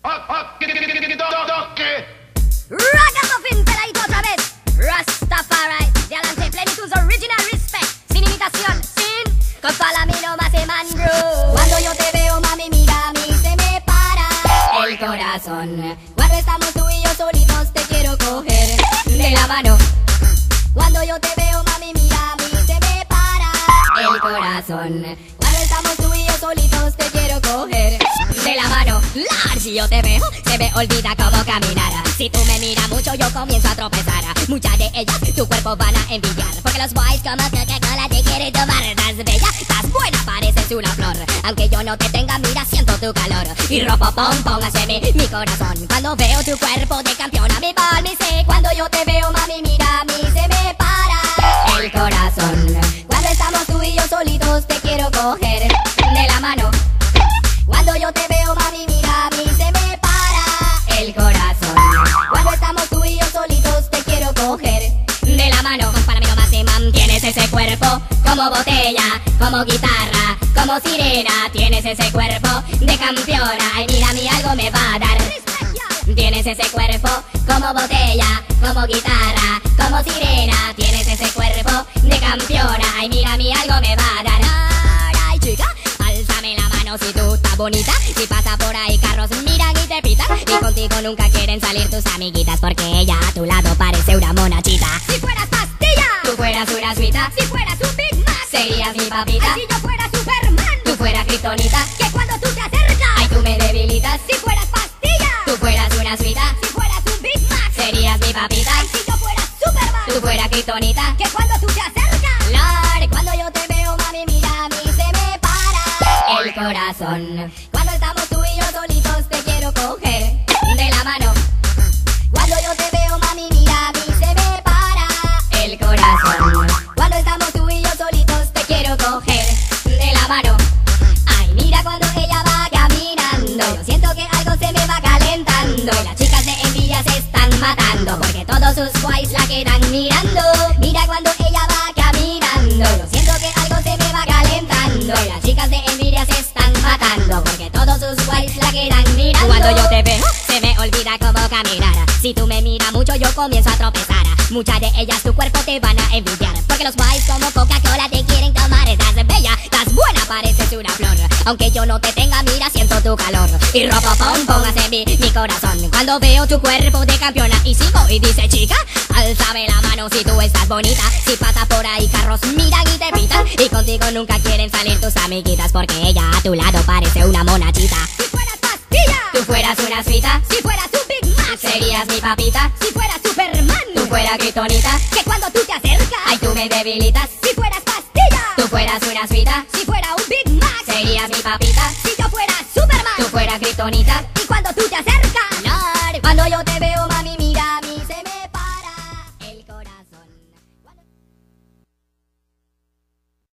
Ragamuffin, peladito otra vez. Rastafari, de adelante, plenitud, original respect. Sin imitación, sin confalamino más de man groove. Cuando yo te veo, mami, mira, a mí se me para el corazón. Cuando estamos tú y yo solitos, te quiero coger de la mano. Cuando yo te veo, mami, mira, a mí se me para el corazón. Cuando estamos tú y yo solitos, te quiero coger de la mano. Si yo te veo, se me olvida cómo caminar. Si tú me miras mucho, yo comienzo a tropezar. Muchas de ellas tu cuerpo van a envidiar, porque los boys como Coca-Cola te quieren tomar. Estás bella, estás buena, pareces una flor. Aunque yo no te tenga, mira, siento tu calor. Y ropa pom pom hace mi corazón. Cuando veo tu cuerpo de campeona, mi palma y sé. Cuando yo te veo, mami, mira, a mí se me para el corazón. Cuando estamos tú y yo solitos, te quiero coger de la mano. Cuando yo te veo, mami, mira, a mí se me para el corazón. Cuando estamos tú y yo solitos, te quiero coger de la mano. Para mí no más se mantienes ese cuerpo como botella, como guitarra, como sirena. Tienes ese cuerpo de campeona. Ay, mira, a mí algo me va a dar. Tienes ese cuerpo como botella, como guitarra, como sirena. Tienes ese cuerpo de campeona. Ay, mira, a mí algo me va a dar. Ay, chica, álzame la mano si tú estás bonita. Si pasa por ahí carros miran y te pitan. Y contigo nunca quieren salir tus amiguitas, porque ella a tu lado parece una monachita. Si fueras pastilla, tú fueras una suita. Si fueras un Big Mac, serías mi papita. Ay, si yo fuera Superman, tú fueras kriptonita. Que cuando tú te acercas, ay, tú me debilitas. Si fueras pastilla, tú fueras una suita. Si fueras un Big Mac, serías mi papita. Ay, si yo fuera Superman, tú fueras kriptonita. Que cuando tú te acercas, Lord, cuando yo te veo, mami, mira, a mí se me para el corazón. Cuando estamos tú y yo solitos, te quiero coger de la mano. Cuando yo te veo, mami, mira, a mí se me para el corazón. Cuando estamos tú y yo solitos, te quiero coger de la mano. Ay, mira cuando ella va caminando, yo siento que algo se me va calentando. Y las chicas de envidia se están matando, porque todos sus guays la quedan mirando. Mira cuando ella va caminando, yo siento que algo se me va calentando. Y las chicas de envidia se están matando, porque todos sus guays la quedan mirando. Cuando yo te veo, se me olvida cómo caminar. Si tú me miras mucho, yo comienzo a tropezar. Muchas de ellas tu cuerpo te van a envidiar, porque los guays como Coca-Cola te quieren tomar. Estás bella, estás buena, pareces una flor. Aunque yo no te tenga, mira, siento tu calor. Y ropa pom pom hace mi corazón. Cuando veo tu cuerpo de campeona y sigo y dice chica, álzame la mano si tú estás bonita. Si pasa por ahí carros miran y te pitan. Y contigo nunca quieren salir tus amiguitas, porque ella a tu lado parece una monachita. Si fueras pastilla, tú fueras una suita. Si fueras un Big Mac, serías mi papita. Si fueras Superman, tú fueras kriptonita. Que cuando tú te acercas, ay, tú me debilitas. Si fueras pastilla, tú fueras una suita. Si fuera un Big Mac, serías mi papita. Si yo fuera Superman, tú fueras kriptonita. Y cuando tú te acercas,